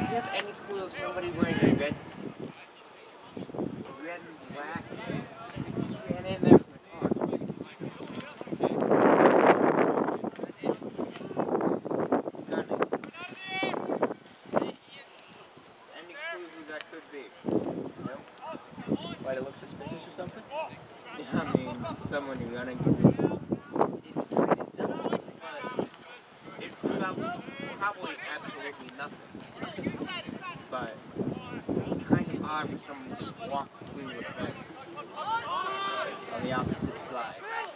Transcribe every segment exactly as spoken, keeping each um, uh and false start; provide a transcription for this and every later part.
you have any clue of somebody wearing a red, red and black? They just ran in there from the car. None. Any clue who that could be? No? Why, it look suspicious or something? Yeah, I mean, someone you're running through. It does, but it probably, probably absolutely nothing. But it's kind of odd for someone to just walk through the fence on the opposite side.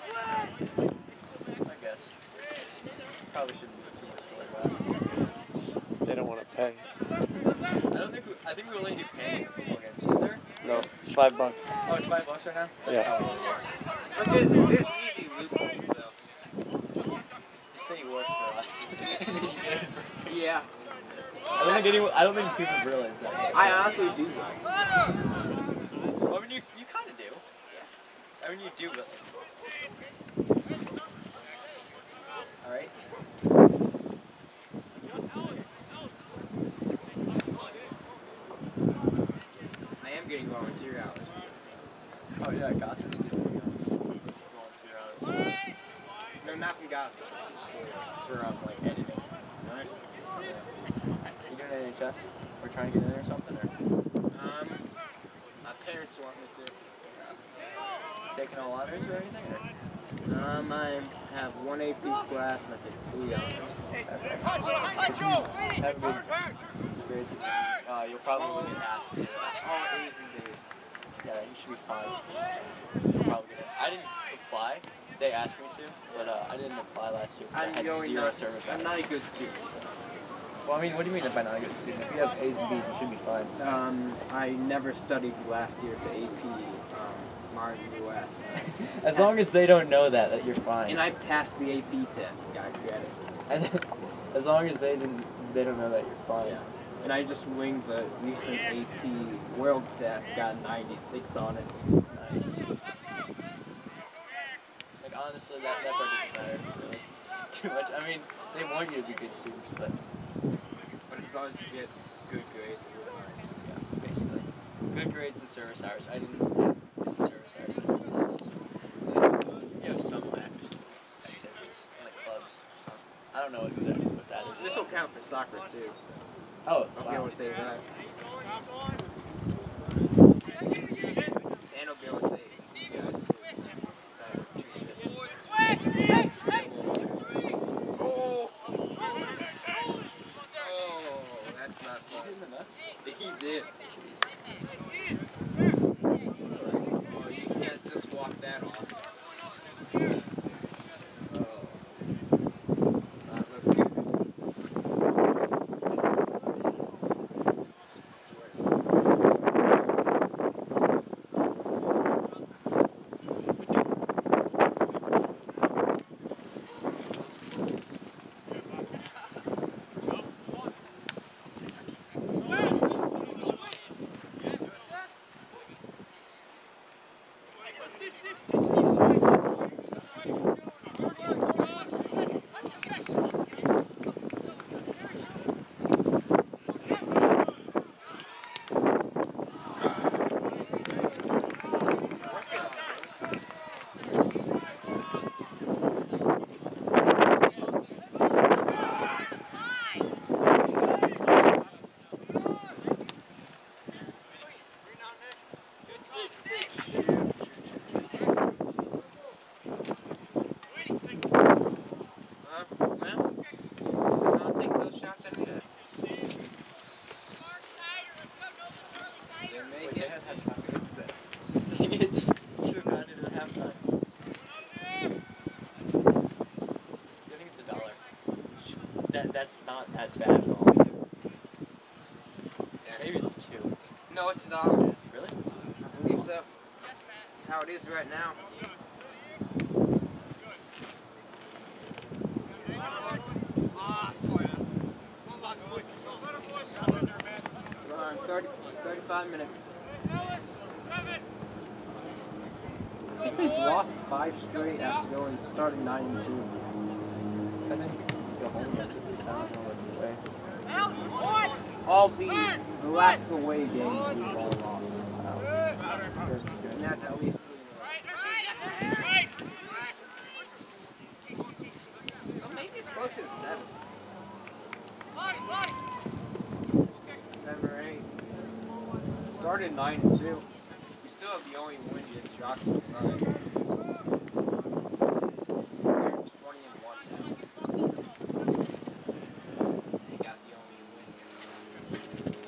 I guess. Probably shouldn't do too much going about. They don't want to pay. I don't think we, I think we only do paying football games. Is there? No, it's five bucks. Oh, it's five bucks right now? That's Yeah. probably what it is. But there's, there's easy loopholes, though. Just say you work for us. And then you get it for free. Yeah. I don't think anyone, I don't think people realize that. I honestly do though. Well, I mean, you, you kind of do. Yeah. I mean, you do, but... Alright. I am getting volunteer hours. Oh, yeah, Gossip's doing volunteer hours. No, not from Gossip. For, um, like, editing. Nice. So, yeah. You doing N H S? We're trying to get in there or something, or? Um, my parents want me to. Taking all honors or anything, or? Um, I have one A P class and I think three honors. Have good grades. Uh, you'll probably get asked to. All A's and B's. Yeah, you should be fine. You'll probably get in. I didn't apply. They asked me to, but uh, I didn't apply last year because I I'm had going zero not, service I'm hours. not a good student. Well, I mean, what do you mean by not a good student? If you have A's and B's, you should be fine. Um, I never studied last year for A P, um, Martin U S. As long as they don't know that, that you're fine. And I passed the A P test, got credit. And as long as they didn't, they don't know that you're fine. Yeah. And I just winged the recent A P world test, got ninety-six on it. Nice. Like, honestly, that, that part doesn't matter really too much. I mean, they want you to be good students, but But as long as you get good grades, you're fine. yeah, basically. Good grades and service hours. I didn't have any service hours. You have some after school activities, like clubs. So I don't know exactly what that is. This will count for soccer too, so Oh, I'll be wow. able to say that. And I'll be able to say you guys too, so since I have two shifts. Oh! Oh, that's not Did you fun. hit in the nuts? He did. Jeez. Oh, you can't just walk that off. Oh. Not looking good. It's worse. It's should have gone into halftime. I think it's a dollar. That that's not that bad at all. Maybe it's two. No, it's not. Really? I believe so. How it is right now. We're on thirty, thirty-five minutes. I think they've lost five straight after going starting nine and two. I think go home after this. I don't know what to say. all the, the last away games we've all lost. And that's at least three. So maybe it's closer to seven. Seven or eight. Started nine and two. We still have the only win against Jockey side. They're twenty and one now. They got the only win against them.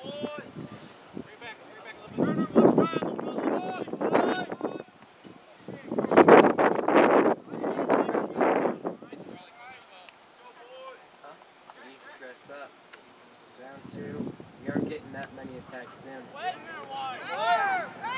Up. Down two. We aren't getting that many attacks soon.